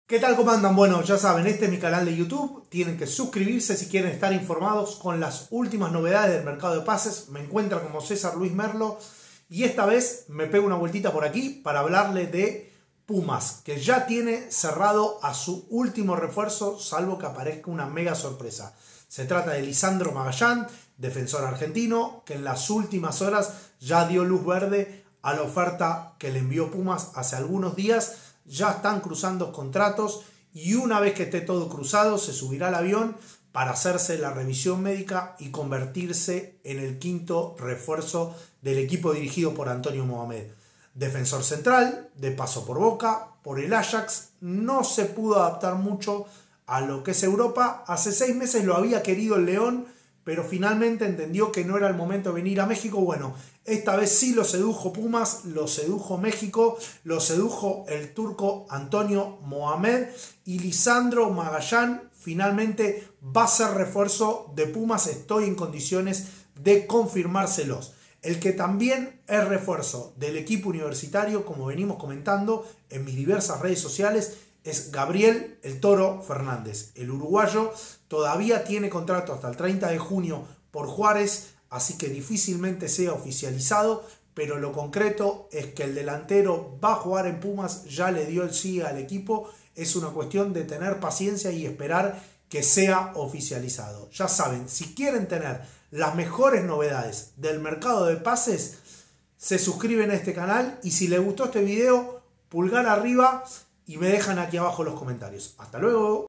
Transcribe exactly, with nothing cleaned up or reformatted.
¿Qué tal? ¿Cómo andan? Bueno, ya saben, este es mi canal de YouTube. Tienen que suscribirse si quieren estar informados con las últimas novedades del mercado de pases. Me encuentran como César Luis Merlo y esta vez me pego una vueltita por aquí para hablarle de Pumas, que ya tiene cerrado a su último refuerzo, salvo que aparezca una mega sorpresa. Se trata de Lisandro Magallán, defensor argentino, que en las últimas horas ya dio luz verde a la oferta que le envió Pumas hace algunos días. Ya están cruzando contratos y una vez que esté todo cruzado se subirá al avión para hacerse la revisión médica y convertirse en el quinto refuerzo del equipo dirigido por Antonio Mohamed. Defensor central, de paso por Boca, por el Ajax, no se pudo adaptar mucho a lo que es Europa. Hace seis meses lo había querido el León, pero finalmente entendió que no era el momento de venir a México. Bueno, esta vez sí lo sedujo Pumas, lo sedujo México, lo sedujo el turco Antonio Mohamed y Lisandro Magallán finalmente va a ser refuerzo de Pumas. Estoy en condiciones de confirmárselos. El que también es refuerzo del equipo universitario, como venimos comentando en mis diversas redes sociales, es Gabriel el Toro Fernández. El uruguayo todavía tiene contrato hasta el treinta de junio por Juárez, así que difícilmente sea oficializado, pero lo concreto es que el delantero va a jugar en Pumas, ya le dio el sí al equipo. Es una cuestión de tener paciencia y esperar que sea oficializado. Ya saben, si quieren tener las mejores novedades del mercado de pases, se suscriben a este canal y si les gustó este video, pulgar arriba y me dejan aquí abajo los comentarios. Hasta luego.